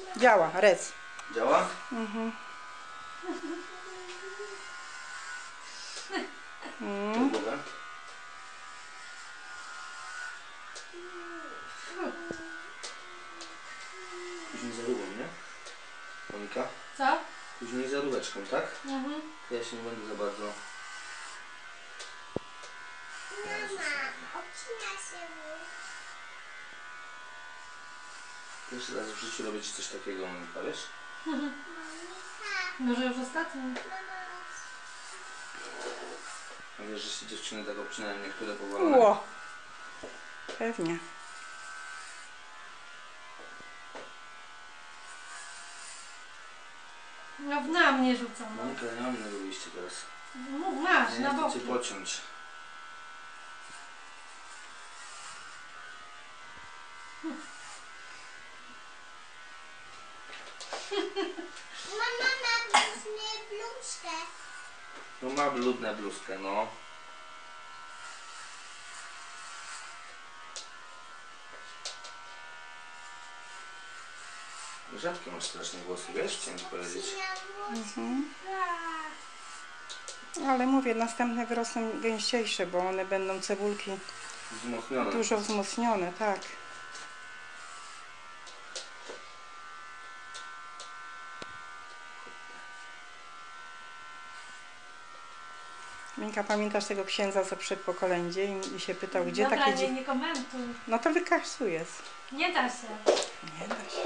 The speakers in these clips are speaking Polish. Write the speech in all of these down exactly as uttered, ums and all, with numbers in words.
Działa, rec. Działa? Mhm. Mm. Głowę. Później za rubą, nie? Monika? Co? Później za rubeczką, tak? Mhm. Ja się nie będę za bardzo... Mama, obcina się mu. Pierwszy raz w życiu robię ci coś takiego, Monika, wiesz? Monika, Może już ostatni? mama. A wiesz, że się dziewczyny tak obcinają niektóre powolone? Ło. Pewnie. No na mnie rzucam. No. Monika, nie mam innego wyjścia teraz. Mów, masz, Nie na chcę boki. cię pociąć. Mama ma bluzny bluzkę. No ma bludnę bluzkę, no. Rzadkie masz straszne głosy, wiesz? Chciałem ci powiedzieć. Mhm. Ale mówię, następne wyrosną gęściejsze, bo one będą cebulki Wzmocnione. dużo wzmocnione, tak. Minka, pamiętasz tego księdza, co przed po kolędzie i, i się pytał, gdzie Dobra, takie nie, dzieci... nie komentuj. No to wykasuj jest. Nie da się. Nie da się.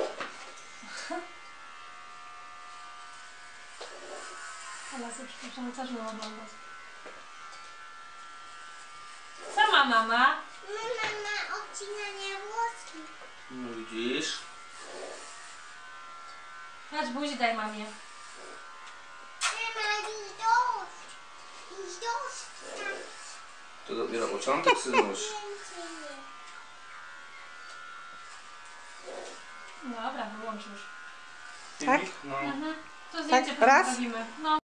Ale sobie przepraszam, też mam oglądać. Co ma mama? Mama ma obcinanie włosów. No widzisz? Chodź buzi daj mamie. Mama, już dość. Już dość. To dopiero początek, synuś. Dobra, wyłącz już. Tak? No. Mhm. To zdjęcie Tak, raz. potem robimy. No.